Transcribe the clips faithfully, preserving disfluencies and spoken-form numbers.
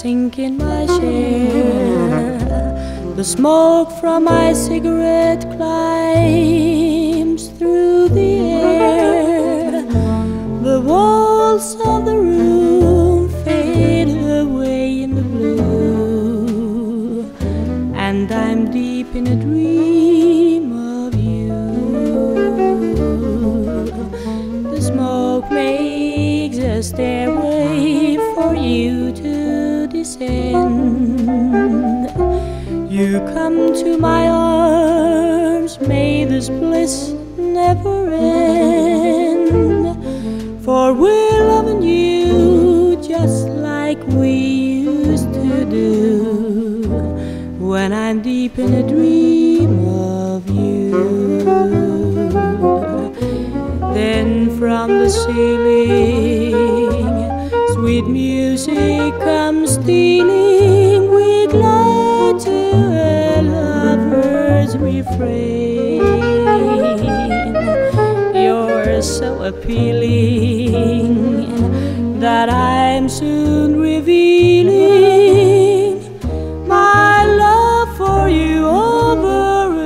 sink in my chair. The smoke from my cigarette climbs through the air. The walls of the room fade away in the blue, and I'm deep in a dream of you. The smoke makes a stairway for you to descend. You come to my arms, may this bliss never end. For we're loving you just like we used to do, when I'm deep in a dream of you. Then from the ceiling, sweet music comes stealing. We glide to a lover's refrain. You're so appealing that I'm soon revealing my love for you over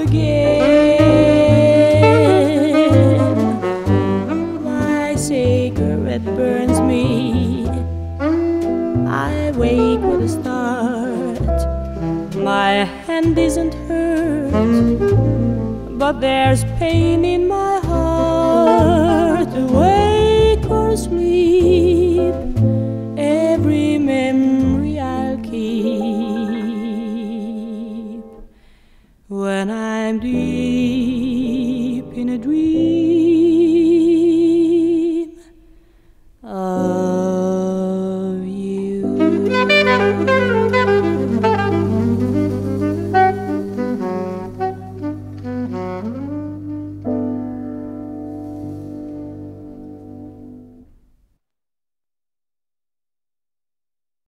again. My cigarette burns me, I wake with a start. My hand isn't hurt, but there's pain in my heart. Awake or asleep, every memory I'll keep when I'm deep in a dream.